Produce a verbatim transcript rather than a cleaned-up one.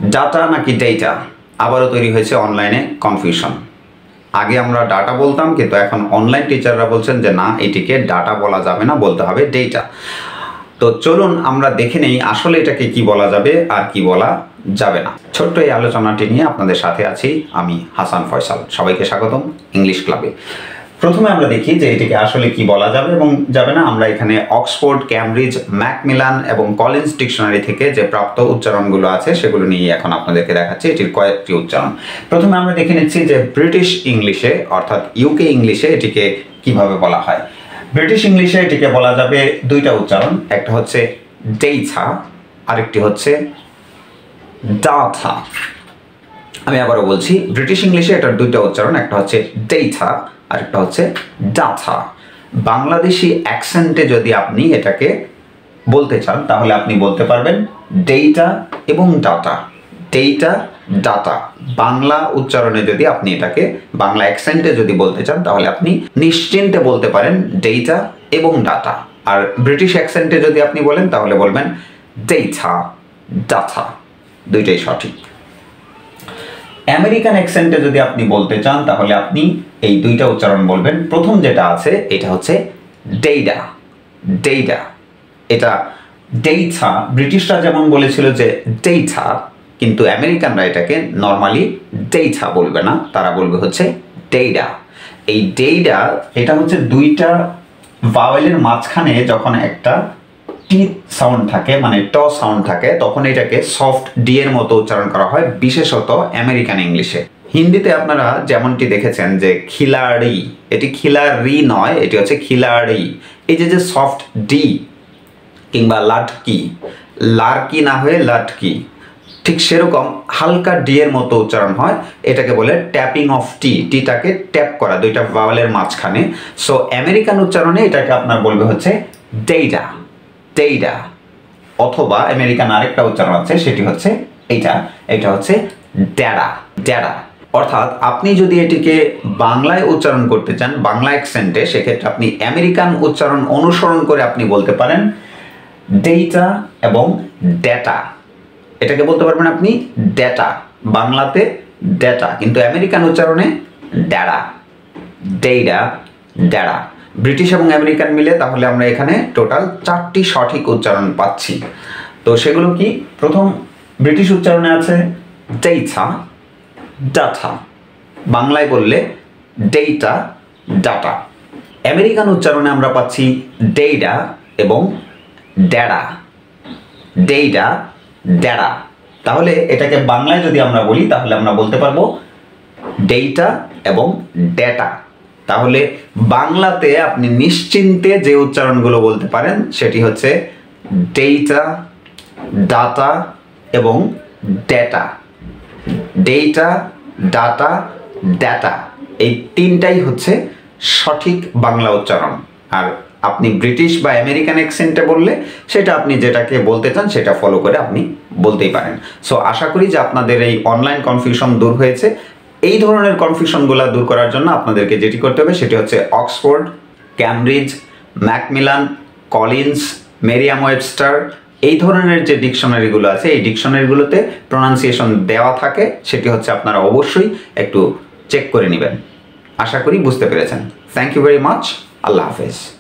Data নাকি data আবারও তৈরি হয়েছে অনলাইনে কনফিউশন। আগে আমরা ডাটা বলতাম, কিন্তু এখন অনলাইন টিচাররা বলছেন যে না, এটিকে ডাটা বলা যাবে না, বলতে হবে ডেটা। তো চলুন আমরা দেখে নেই আসলে এটাকে কি বলা যাবে আর কি বলা যাবে না। ছোট্ট এই আলোচনাটি নিয়ে আপনাদের সাথে আছি আমি হাসান ফয়সাল। সবাইকে স্বাগতম ইংলিশ ক্লাবে। প্রথমে আমরা দেখি যে এটিকে আসলে কি বলা যাবে এবং যাবে না। আমরা এখানে অক্সফোর্ড, ক্যামব্রিজ, ম্যাকমিলান এবং কলিন্স ডিকশনারি থেকে যে প্রাপ্ত উচ্চারণগুলো আছে সেগুলো নিয়ে এখন আপনাদেরকে দেখাচ্ছি এটির কয়েকটি উচ্চারণ। প্রথমে আমরা দেখে নিচ্ছি যে ব্রিটিশ ইংলিশে অর্থাৎ ইউকে ইংলিশে এটিকে কিভাবে বলা হয়। ব্রিটিশ ইংলিশে এটিকে বলা যাবে দুইটা উচ্চারণ, একটা হচ্ছে ডেইটা, আরেকটি হচ্ছে ডাটা। আমি আবারও বলছি, ব্রিটিশ ইংলিশে এটার দুইটা উচ্চারণ, একটা হচ্ছে ডেইটা আরেকটা হচ্ছে ডাটা। বাংলাদেশি অ্যাকসেন্টে যদি আপনি এটাকে বলতে চান তাহলে আপনি বলতে পারবেন ডেইটা এবং ডাটা, ডেইটা ডাটা। বাংলা উচ্চারণে যদি আপনি এটাকে বাংলা অ্যাকসেন্টে যদি বলতে চান তাহলে আপনি নিশ্চিন্তে বলতে পারেন ডেইটা এবং ডাটা। আর ব্রিটিশ অ্যাকসেন্টে যদি আপনি বলেন তাহলে বলবেন ডেইটা ডাটা, দুইটাই সঠিক। আমেরিকান অ্যাকসেন্টে যদি আপনি বলতে চান তাহলে আপনি এই দুইটা উচ্চারণ বলবেন। প্রথম যেটা আছে এটা হচ্ছে ডেইটা, ডেইটা। এটা ডেইটা, ব্রিটিশরা যেমন বলেছিল যে ডেইটা, কিন্তু আমেরিকানরা এটাকে নর্মালি ডেইটা বলবে না, তারা বলবে হচ্ছে ডেইটা। এই ডেইটা এটা হচ্ছে দুইটা ভাওয়েলের মাঝখানে যখন একটা টি সাউন্ড থাকে, মানে ট সাউন্ড থাকে, তখন এটাকে সফট ডি এর মতো উচ্চারণ করা হয়, বিশেষত আমেরিকান ইংলিশে। হিন্দিতে আপনারা যেমনটি দেখেছেন যে খিলাড়ি, এটি খিলাড়ি নয়, এটি হচ্ছে খিলাড়ি। এই যে যে সফট ডি কিংবা লাটকি, লারকি না হয়ে লাটকি, ঠিক সেরকম হালকা ডি এর মতো উচ্চারণ হয়, এটাকে বলে ট্যাপিং অফ টি, টিটাকে ট্যাপ করা দুইটা ভাওয়েলের মাঝখানে। সো আমেরিকান উচ্চারণে এটাকে আপনার বলবে হচ্ছে ডেইটা, ডেইটা। অথবা আমেরিকান আরেকটা উচ্চারণ আছে, সেটি হচ্ছে এইটা, এটা হচ্ছে ড্যাডা, ড্যাডা। অর্থাৎ আপনি যদি এটিকে বাংলায় উচ্চারণ করতে চান বাংলা অ্যাকসেন্টে, সেক্ষেত্রে আপনি আমেরিকান উচ্চারণ অনুসরণ করে আপনি বলতে পারেন ডেইটা এবং ডেটা। এটাকে বলতে পারবেন আপনি ডেটা, বাংলাতে ডেটা, কিন্তু আমেরিকান উচ্চারণে ড্যাডা, ডেইটা ড্যাডা। ব্রিটিশ এবং আমেরিকান মিলে তাহলে আমরা এখানে টোটাল চারটি সঠিক উচ্চারণ পাচ্ছি। তো সেগুলো কি? প্রথম ব্রিটিশ উচ্চারণে আছে ডেইটা ডাটা, বাংলায় বললে ডেইটা ডাটা। আমেরিকান উচ্চারণে আমরা পাচ্ছি ডেইটা এবং ড্যাডা, ডেইটা ড্যাডা। তাহলে এটাকে বাংলায় যদি আমরা বলি তাহলে আমরা বলতে পারবো ডেইটা এবং ডেটা। তাহলে বাংলাতে আপনি নিশ্চিন্তে যে উচ্চারণগুলো বলতে পারেন সেটি হচ্ছে ডেইটা, ডাটা এবং ডেটা, ডেইটা ডাটা ডেটা। এই তিনটাই হচ্ছে সঠিক বাংলা উচ্চারণ। আর আপনি ব্রিটিশ বা আমেরিকান অ্যাকসেন্টে বললে সেটা আপনি যেটাকে বলতে চান সেটা ফলো করে আপনি বলতেই পারেন। সো আশা করি যে আপনাদের এই অনলাইন কনফিউশন দূর হয়েছে। এই ধরনের কনফিউশনগুলো দূর করার জন্য আপনাদেরকে যেটি করতে হবে সেটি হচ্ছে Oxford, Cambridge, Macmillan, Collins, Merriam Webster, এই ধরনের যে ডিকশনারিগুলো আছে এই ডিকশনারিগুলোতে প্রনাউন্সিয়েশন দেওয়া থাকে, সেটি হচ্ছে আপনারা অবশ্যই একটু চেক করে নেবেন। আশা করি বুঝতে পেরেছেন। Thank you very much. আল্লাহ হাফেজ।